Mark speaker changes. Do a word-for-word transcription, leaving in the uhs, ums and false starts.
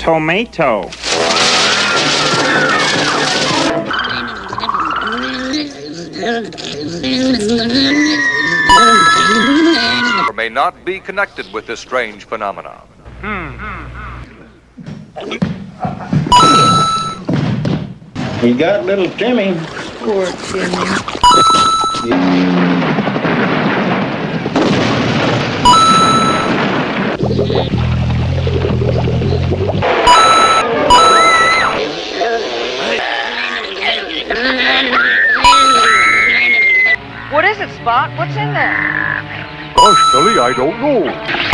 Speaker 1: Tomato.
Speaker 2: Or may not be connected with this strange phenomenon.
Speaker 3: He got little Timmy.
Speaker 4: Poor Timmy.
Speaker 5: What is it, Spot? What's in there?
Speaker 2: Gosh, Billy, I don't know.